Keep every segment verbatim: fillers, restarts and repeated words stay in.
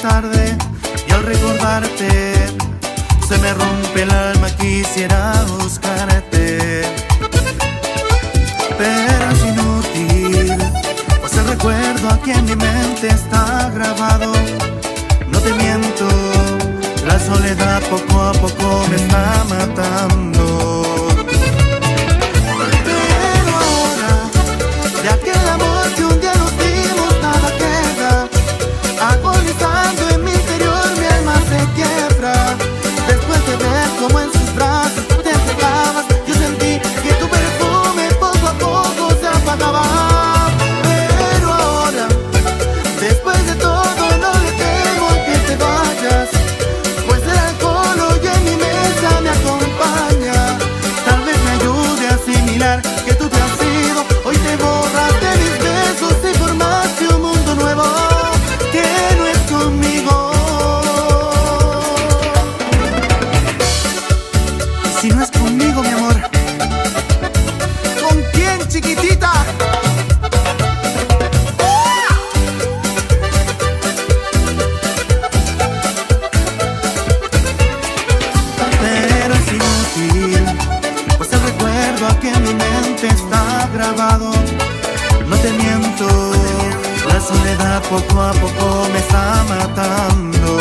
tarde y al recordarte se me rompe el alma, quisiera buscarte, pero es inútil, pues el recuerdo aquí en mi mente está grabado. No te miento, la soledad poco a poco me está matando. Pero ahora, de aquel amor que un día nos dimos, nada queda. Agonizando en mi interior, mi alma se quiebra. Después de ver cómo en sus brazos te entregabas, yo sentí que tu perfume poco a poco se apagaba. Pero ahora, después de todo, no le temo que te vayas, pues el alcohol hoy en mi mesa me acompaña. Tal vez me ayude a asimilar que tú te has ido. Hoy te borraste mis besos y formaste un mundo nuevo que no es conmigo. Y si no es conmigo, mi amor, ¿con quién, chiquitita? Pero es inútil, pues el recuerdo aquí en mi mente está grabado. No te miento, la soledad poco a poco me está matando.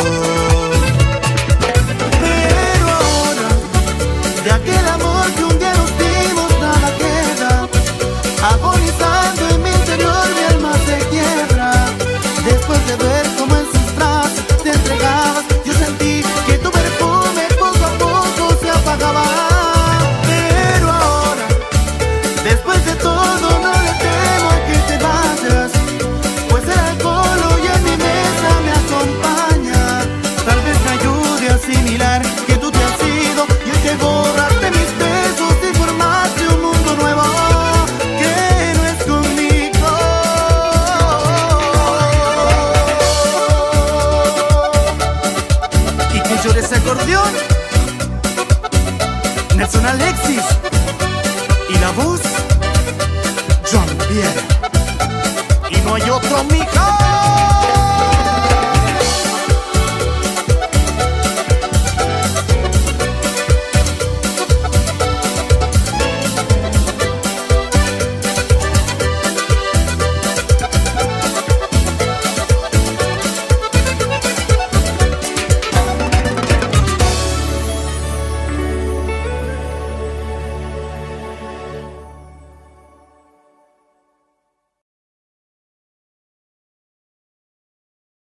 Pero ahora, de aquel amor que un día nos dimos, nada queda. Agonizando en mi interior, mi alma se quiebra. Después de ver cómo en sus brazos te entregabas, yo sentí que tu perfume poco a poco se apagaba. Pero ahora, después de todo, no le temo que te vayas, pues el alcohol hoy en mi mesa me acompaña. Tal vez me ayude a asimilar que tú te has ido y hoy te borraste mis besos y formaste un mundo nuevo que no es conmigo. Y que llore ese acordeón, Nelson Alexis, y la voz, Jean Pierre. Y no hay otro, mija.